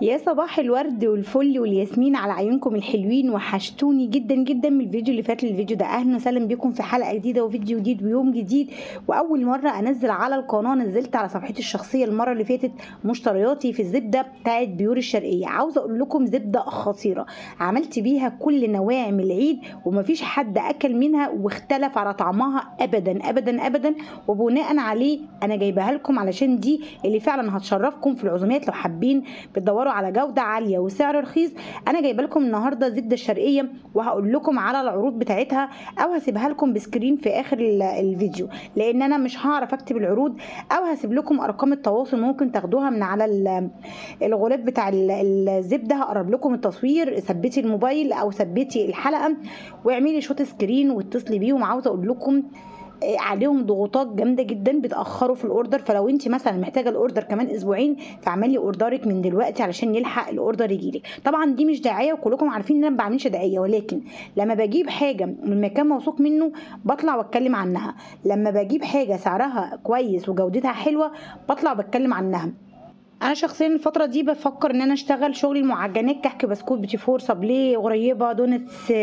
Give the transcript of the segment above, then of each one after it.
يا صباح الورد والفل والياسمين على عيونكم الحلوين، وحشتوني جدا جدا من الفيديو اللي فات للفيديو ده. اهلا وسهلا بكم في حلقه جديده وفيديو جديد ويوم جديد، واول مره انزل على القناه. نزلت على صفحتي الشخصيه المره اللي فاتت مشترياتي في الزبده بتاعت بيور الشرقيه. عاوزه اقول لكم زبده خطيره، عملت بيها كل نواعم العيد ومفيش حد اكل منها واختلف على طعمها ابدا ابدا ابدا، وبناء عليه انا جايبها لكم علشان دي اللي فعلا هتشرفكم في العزومات. لو حابين بتدوروا على جوده عاليه وسعر رخيص، انا جايبه لكم النهارده زبده الشرقيه، وهقول لكم على العروض بتاعتها او هسيبها لكم بسكرين في اخر الفيديو، لان انا مش هعرف اكتب العروض، او هسيب لكم ارقام التواصل ممكن تاخدوها من على الغلاف بتاع الزبده. هقرب لكم التصوير، ثبتي الموبايل او ثبتي الحلقه واعملي شوت سكرين واتصلي بيهم. عاوزه اقول لكم عليهم ضغوطات جامده جدا، بتاخروا في الاوردر. فلو انت مثلا محتاجه الاوردر كمان اسبوعين، فاعملي اوردرك من دلوقتي علشان يلحق الاوردر يجيلك. طبعا دي مش دعايه، وكلكم عارفين ان انا ما بعملش دعايه، ولكن لما بجيب حاجه من مكان موثوق منه بطلع واتكلم عنها. لما بجيب حاجه سعرها كويس وجودتها حلوه بطلع بتكلم عنها. انا شخصيا الفتره دي بفكر ان انا اشتغل شغل المعجنات، كحك، بسكوت، بيتي فور، صابليه، غريبه، دونتس،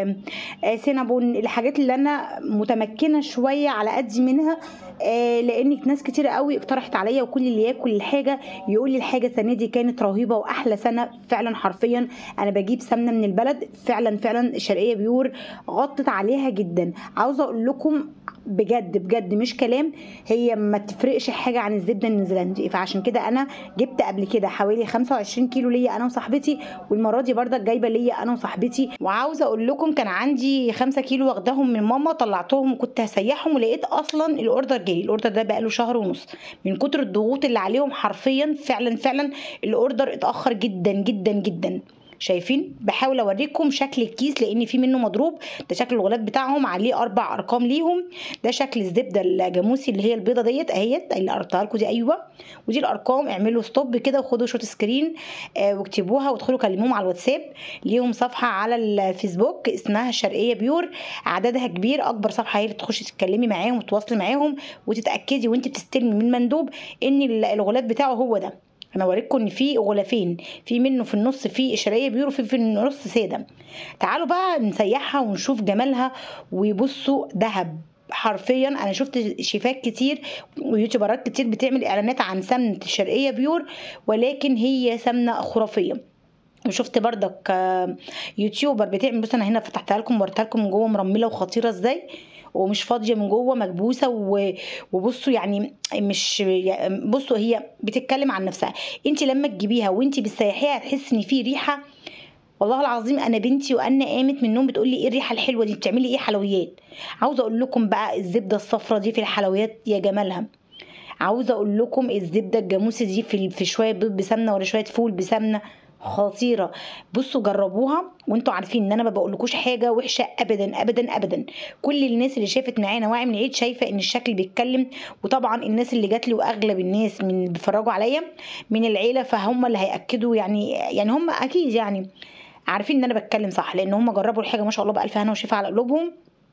سينابون، الحاجات اللي انا متمكنه شويه على قدي منها. لان ناس كتير قوي اقترحت عليا، وكل اللي ياكل الحاجه يقول لي الحاجه السنه دي كانت رهيبه واحلى سنه فعلا. حرفيا انا بجيب سمنه من البلد فعلا فعلا، الشرقيه بيور غطت عليها جدا. عاوزه اقول لكم بجد بجد مش كلام، هي ما تفرقش حاجه عن الزبده النيوزيلندي. فعشان كده انا جبت قبل كده حوالي 25 كيلو ليا انا وصاحبتي، والمره دي برضك جايبه ليا انا وصاحبتي. وعاوزه اقول لكم كان عندي 5 كيلو واخداهم من ماما، طلعتهم وكنت هسيحهم، ولقيت اصلا الاوردر جالي. الاوردر ده بقاله شهر ونص من كتر الضغوط اللي عليهم. حرفيا فعلا فعلا الاوردر اتاخر جدا جدا جدا. شايفين؟ بحاول اوريكم شكل الكيس لان في منه مضروب. ده شكل الغلاف بتاعهم، عليه 4 ارقام ليهم. ده شكل الزبده الجاموسي اللي هي البيضه ديت اهيت اللي قرطتها لكم دي، ايوه. ودي الارقام. اعملوا ستوب كده وخدوا شوت سكرين واكتبوها، وادخلوا كلموهم على الواتساب. ليهم صفحه على الفيسبوك اسمها الشرقيه بيور، عددها كبير. اكبر صفحه هي اللي تخشي تتكلمي معاهم وتتواصلي معاهم، وتتاكدي وانت بتستلمي من مندوب ان الغلاف بتاعه هو ده. انا اوريكم ان في غلافين، في منه في النص في شرقيه بيور وفي النص ساده. تعالوا بقى نسيحها ونشوف جمالها. وبصوا دهب. حرفيا انا شفت شيفات كتير ويوتيوبرات كتير بتعمل اعلانات عن سمنه الشرقيه بيور، ولكن هي سمنه خرافيه. وشفت بردك يوتيوبر بتعمل، بص انا هنا فتحتها لكم ووريتها لكم من جوه مرمله وخطيره ازاي، ومش فاضيه من جوه، مكبوسه. وبصوا يعني مش، بصوا هي بتتكلم عن نفسها. انت لما تجيبيها وانت بتسيحيها هتحسي ان في ريحه. والله العظيم انا بنتي وانا قامت من النوم بتقول لي ايه الريحه الحلوه دي، بتعملي ايه حلويات؟ عاوزه اقول لكم بقى الزبده الصفرا دي في الحلويات يا جمالها. عاوزه اقول لكم الزبده الجاموسي دي في شويه بيض بسمنه ولا شويه فول بسمنه، خطيره. بصوا جربوها، وانتوا عارفين ان انا ما بقولكوش حاجه وحشه ابدا ابدا ابدا. كل الناس اللي شافت معايا نواعم من العيد شايفه ان الشكل بيتكلم. وطبعا الناس اللي جات لي واغلب الناس من اللي بيتفرجوا عليا من العيله، فهم اللي هياكدوا. يعني هم اكيد يعني عارفين ان انا بتكلم صح، لان هم جربوا الحاجه ما شاء الله بالف هنا وشفا على قلوبهم.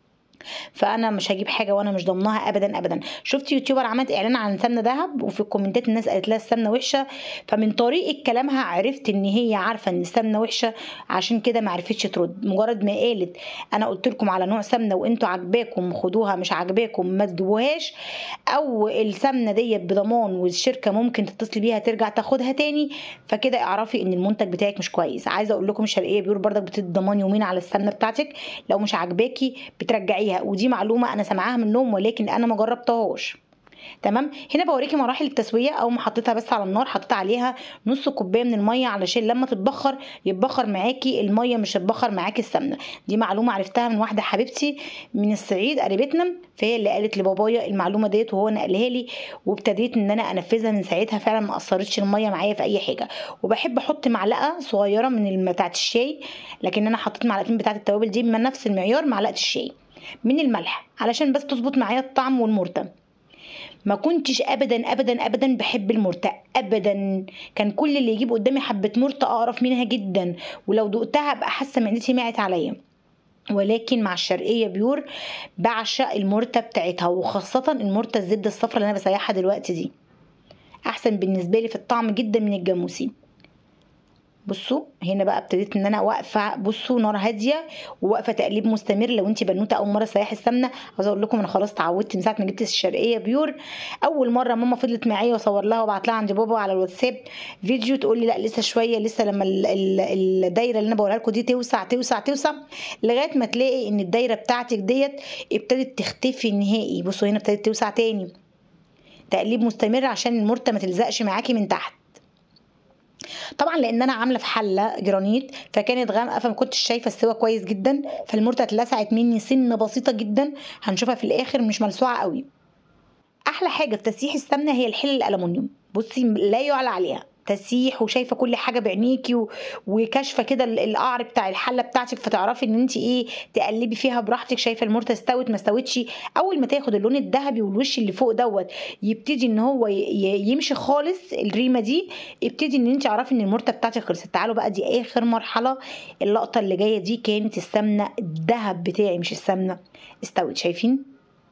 فانا مش هجيب حاجه وانا مش ضمنها ابدا ابدا. شفت يوتيوبر عملت اعلان عن سمنه ذهب، وفي الكومنتات الناس قالت لها السمنه وحشه، فمن طريقه كلامها عرفت ان هي عارفه ان السمنه وحشه، عشان كده ما عرفتش ترد. مجرد ما قالت انا قلت لكم على نوع سمنه وانتوا عجباكم خدوها، مش عجباكم ما تجيبوهاش، او السمنه ديت بضمان والشركه ممكن تتصل بيها ترجع تاخدها تاني، فكده اعرفي ان المنتج بتاعك مش كويس. عايزه اقول لكم الشرقيه بيقول برضك بتدي ضمان يومين على السمنه بتاعتك، لو مش عجباكي بترجعيها. ودي معلومه انا سامعاها منهم ولكن انا ما جربتهاش. تمام. هنا بوريكي مراحل التسويه. اول ما حطيتها بس على النار حطيت عليها نص كوبايه من الميه علشان لما تتبخر يتبخر معاكي الميه مش تتبخر معاكي السمنه. دي معلومه عرفتها من واحده حبيبتي من الصعيد قريبتنا، فهي اللي قالت لبابايا المعلومه ديت وهو نقلها لي، وابتديت ان انا انفذها من ساعتها. فعلا ما اثرتش الميه معايا في اي حاجه. وبحب احط معلقه صغيره من بتاعه الشاي، لكن انا حطيت معلقتين بتاعه التوابل دي من نفس المعيار معلقه الشاي من الملح علشان بس تظبط معايا الطعم والمرتة. ما كنتش ابدا ابدا ابدا بحب المرتة ابدا، كان كل اللي يجيب قدامي حبة مرتة اقرف منها جدا، ولو دقتها ابقى حاسه معدتي ماعت عليا. ولكن مع الشرقيه بيور بعشق المرتة بتاعتها، وخاصه المرتة الزبده الصفرا اللي انا بسيحها دلوقتي دي، احسن بالنسبه لي في الطعم جدا من الجاموسي. بصوا هنا بقى ابتديت ان انا واقفه، بصوا نار هاديه وواقفه تقليب مستمر. لو انت بنوته اول مره تسيحي السمنه، عاوزه اقول لكم انا خلاص اتعودت من ساعه ما جبت الشرقيه بيور. اول مره ماما فضلت معايا واصور لها وابعت لها عند بابا على الواتساب فيديو، تقول لي لا لسه شويه، لسه لما الدايره اللي انا بقولها لكم دي توسع توسع توسع، لغايه ما تلاقي ان الدايره بتاعتك ديت ابتدت تختفي نهائي. بصوا هنا ابتدت توسع تاني، تقليب مستمر عشان المرته ما تلزقش معاكي من تحت. طبعا لان انا عامله في حله جرانيت فكانت غامقه، فما كنتش شايفه السوا كويس جدا، فالمرته اتلسعت مني سنه بسيطه جدا، هنشوفها في الاخر مش ملسوعه قوي. احلى حاجه في تسييح السمنه هي الحله الالومنيوم، بصي لا يعلى عليها تسيح، وشايفه كل حاجه بعينيكي وكاشفه كده القعر بتاع الحله بتاعتك، فتعرفي ان انت ايه تقلبي فيها براحتك. شايفه المرته استوت ما استوتش. اول ما تاخد اللون الذهبي والوش اللي فوق دوت يبتدي ان هو يمشي خالص الريمه دي، ابتدي ان انت تعرفي ان المرته بتاعتك خلصت. تعالوا بقى دي اخر مرحله، اللقطه اللي جايه دي كانت السمنه الذهب بتاعي مش السمنه استوت. شايفين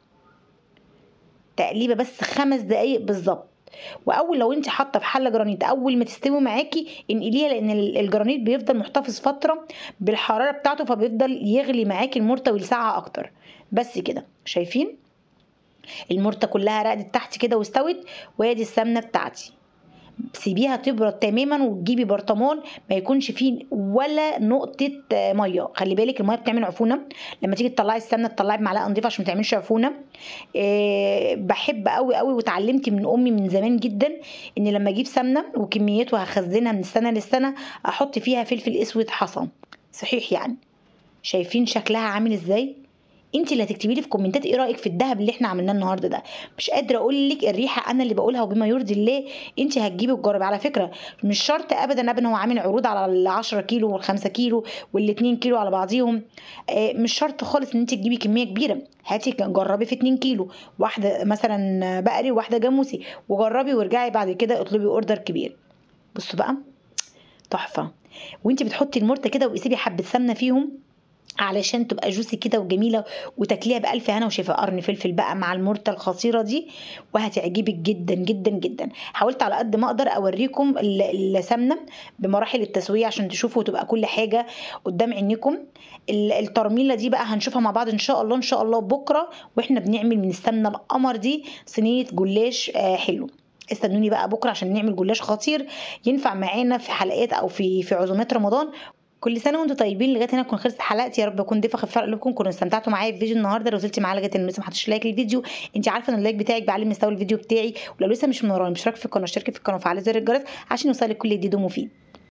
تقليبه بس 5 دقايق بالظبط. واول لو انت حاطه في حله جرانيت اول ما تستوي معاكي انقليها، لان الجرانيت بيفضل محتفظ فتره بالحراره بتاعته، فبيفضل يغلي معاكي المرته ويلسعها اكتر. بس كده شايفين المرته كلها رقدت تحت كده واستوت، وادي السمنه بتاعتي. سيبيها تبرد تماما وتجيبي برطمان ما يكونش فيه ولا نقطه ميه. خلي بالك الميه بتعمل عفونه، لما تيجي تطلعي السمنه تطلعي بمعلقه نظيفه عشان ما تعملش عفونه. بحب قوي قوي وتعلمت من امي من زمان جدا ان لما اجيب سمنه وكميات وهخزنها من السنه للسنه احط فيها فلفل اسود حصى صحيح يعني. شايفين شكلها عامل ازاي؟ انت اللي هتكتبي لي في كومنتات ايه رايك في الدهب اللي احنا عملناه النهارده ده. مش قادره اقول لك الريحه انا اللي بقولها وبما يرضي الله. انت هتجيبي وتجربي على فكره، مش شرط ابدا ابدا. هو عامل عروض على ال 10 كيلو وال 5 كيلو وال 2 كيلو على بعضيهم. مش شرط خالص ان انت تجيبي كميه كبيره. هاتي جربي في 2 كيلو، واحده مثلا بقري وواحده جاموسي، وجربي وارجعي بعد كده اطلبي اوردر كبير. بصوا بقى تحفه. وانت بتحطي المرته كده وقسيبي حبه سمنه فيهم علشان تبقى جوسي كده وجميله، وتاكليها بألف هنا وشفا. قرن فلفل بقى مع المرته الخطيره دي وهتعجبك جدا جدا جدا. حاولت على قد ما اقدر اوريكم السمنه بمراحل التسويه عشان تشوفوا وتبقى كل حاجه قدام عينيكم. الترميله دي بقى هنشوفها مع بعض ان شاء الله ان شاء الله بكره، واحنا بنعمل من السمنه القمر دي صينيه جلاش حلو. استنوني بقى بكره عشان نعمل جلاش خطير ينفع معانا في حلقات او في عزومات رمضان. كل سنه وانتم طيبين. لغايه هنا تكون خلصت حلقتي، يا رب اكون ضيفه خفيفه قلوبكم، كنتوا استمتعتوا معايا في فيديو النهارده. لو وصلتي معايا لغايه هنا لسه ما حطيتش لايك للفيديو، انت عارفه ان اللايك بتاعك بيعلي مستوى الفيديو بتاعي. ولو لسه مش منوراي مشترك في القناه اشتركي في القناه وفعلي زر الجرس عشان يوصلك كل جديد ومفيد.